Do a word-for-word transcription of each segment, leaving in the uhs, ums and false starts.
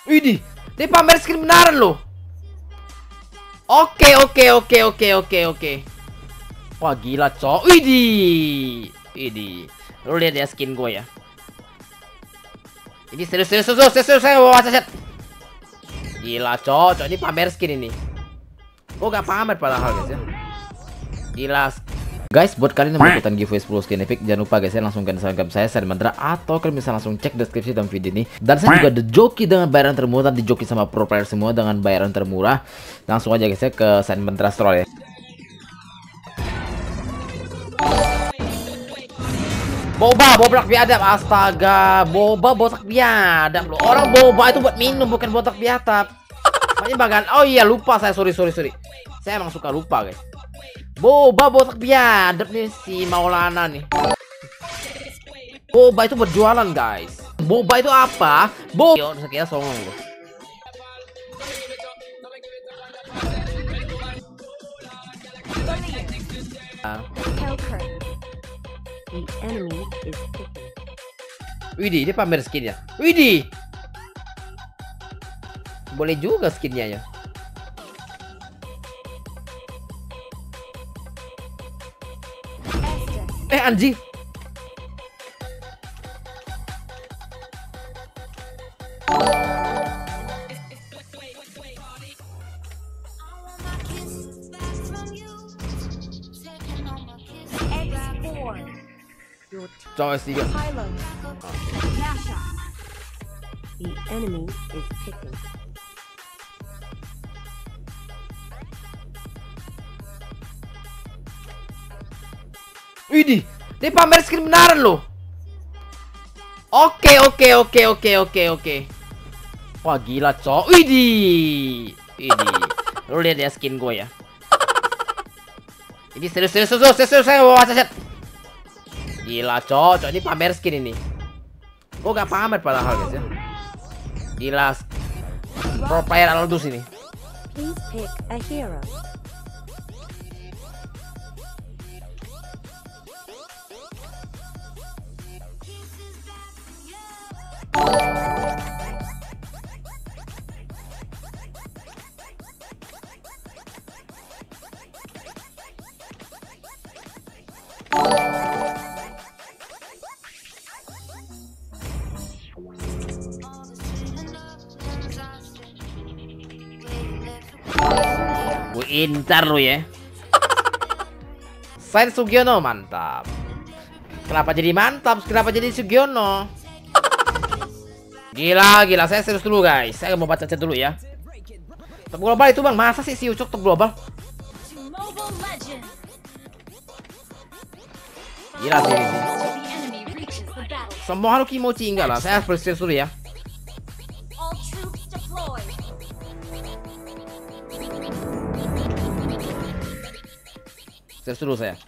Widih, dia pamer skin beneran loh. Oke, oke, oke, oke, oke, oke. Wah, gila, cok. Widih. Widih. Lu lihat ya skin gue ya. Ini serius, serius, serius, serius, saya bawa set. Gila, cok. Cok, ini pamer skin ini. Gue gak pamer padahal, guys ya. Gila. Guys, buat kalian yang mau ikutan giveaway sepuluh skin epic, jangan lupa guys ya langsung ke Instagram saya, Sandi Mantra, atau kalian bisa langsung cek deskripsi dalam video ini. Dan saya juga ada joki dengan bayaran termurah, di joki sama pro player semua dengan bayaran termurah. Langsung aja guys ya ke Sandi Mantra Store ya. Boba, boblak biadab, astaga, boba botak biadab loh. Orang boba itu buat minum, bukan botak biadab. Makanya bagan, oh iya lupa saya, sorry sorry sorry. Saya emang suka lupa guys. Boba botak biadab nih si Maulana nih. Boba itu berjualan guys. Boba itu apa? Boba. Yo, saya kira songong loh. Widih, dia pamer skin ya. Widih. Boleh juga skinnya ya. Eh anjing. Coba sih. The enemy is picking. Widih, dia pamer skin beneran loh. Oke, oke, oke, oke, oke, oke. Wah, gila, cok. Widih. Widih. Lu lihat ya skin gue ya. Ini serius, serius, serius, serius, saya bawa set. Gila, cok. Cok, ini pamer skin ini. Gue gak pamer padahal guys ya. Gila. Pro player Aldous ini. Please pick a hero. Gue incar lu ya. Saya Sugiono, mantap. Kenapa jadi mantap? Kenapa jadi Sugiono? Gila, gila. Saya serius dulu guys. Saya mau baca chat dulu ya. Top global itu bang, masa sih si Ucok top global? Gila sih ini. Semua Haruki Mochi enggak lah. Saya harus serius dulu ya. Serius dulu saya.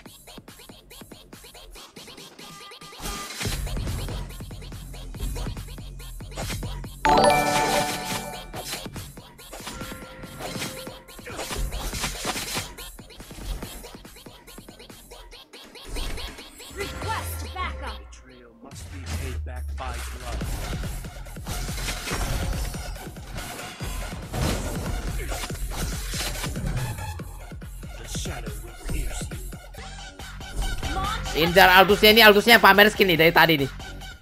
Incar Aldusnya, ini Aldusnya pamer skin nih dari tadi nih.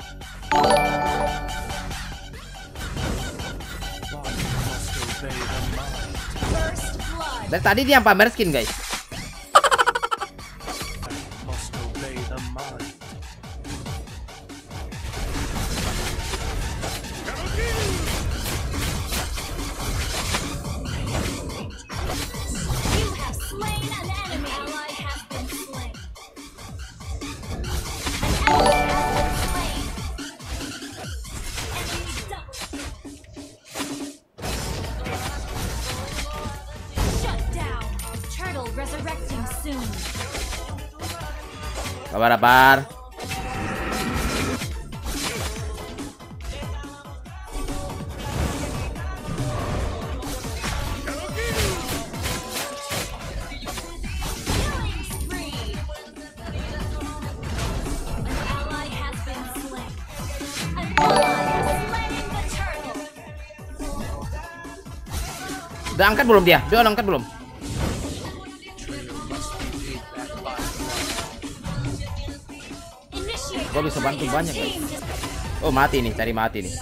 Dari tadi dia yang pamer skin guys. Kabar-kabar. Udah angkat belum dia? Dia udah angkat belum? Gua bisa bantu banyak guys. Oh mati nih, cari mati nih.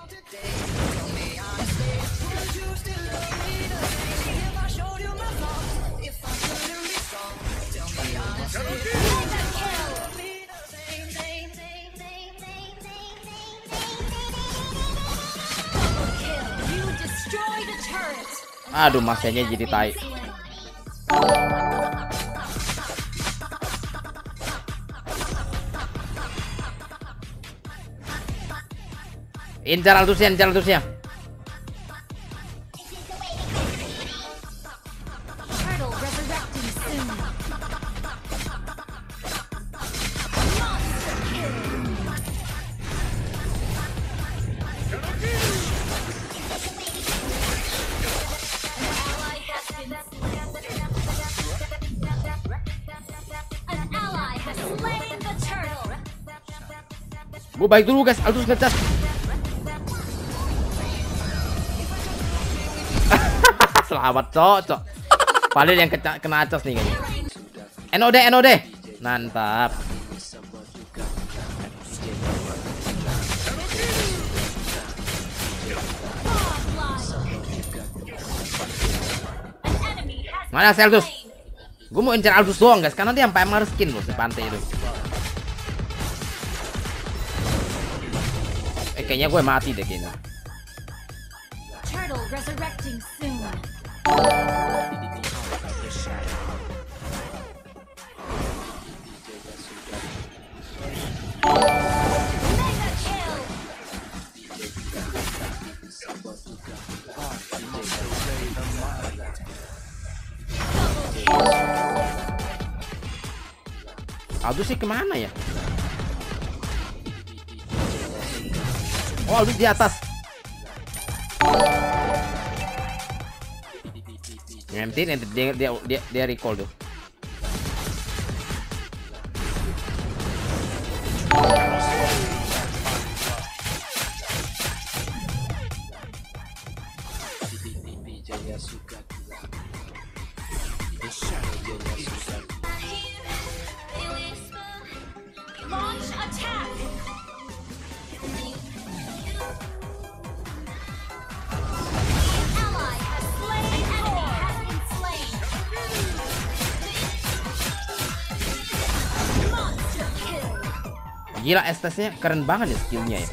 Aduh, masanya jadi tai. Incar Aldusnya, incar Aldusnya. Gue baik dulu guys, Aldus ngecas. Selamat cocok. Paling yang kena, kena acas nih kayaknya. N O D, N O D. Mantap. Mana si Aldus? Gue mau incar Aldus doang guys, karena dia sampai emar skin loh si pantai itu. Eh kayaknya gue mati deh kayaknya. Turtle resurrecting soon. Aldus sih kemana ya? Oh, Aldus di atas. Nanti nanti dia dia dia, dia recall tuh. Launch attack. Ally has slain. Enemy has been slain. Monster kill. Gila, Estes-nya keren banget ya skillnya ya.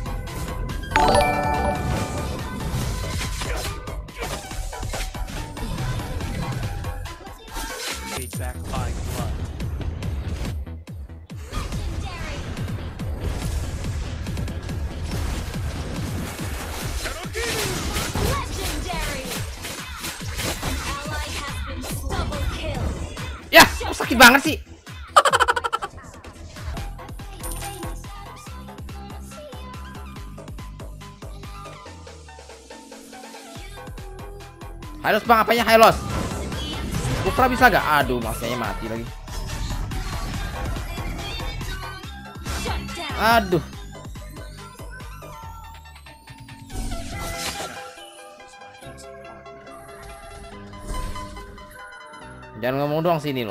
Ya, kok sakit banget sih. Hylos bang, apanya Hylos? Kufra bisa gak? Aduh, masanya mati lagi. Aduh. Jangan ngomong doang sini loh.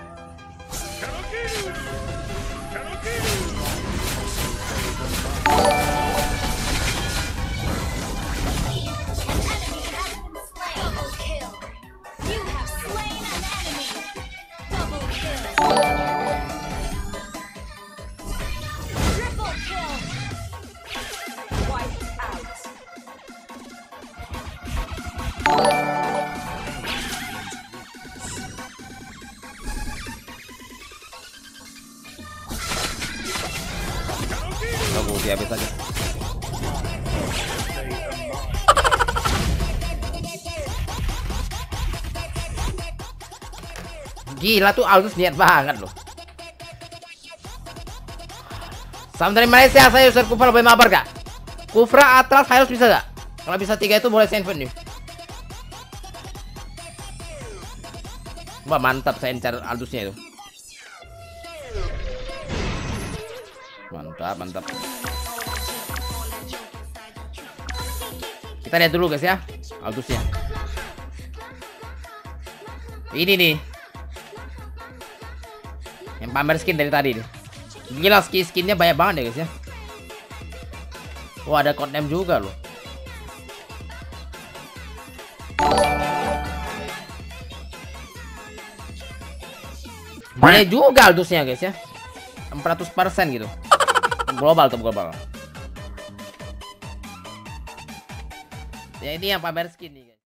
Aku dihabis aja. Gila tuh Aldus niat banget loh. Salam dari Malaysia, saya user Kufra, boleh mabar gak? Kufra, Atlas, Hylos bisa gak? Kalau bisa tiga itu boleh saya invite nih. Wah mantap, saya incar Aldusnya itu. Mantap, mantap. Kita lihat dulu guys ya, Aldusnya. Ini nih. Yang pamer skin dari tadi nih. Gila, skin-skinnya banyak banget ya guys ya. Wah, ada codename juga loh. Banyak juga aldusnya guys ya. empat ratus persen gitu. Global tuh, global. Ya ini yang pamer skin nih guys.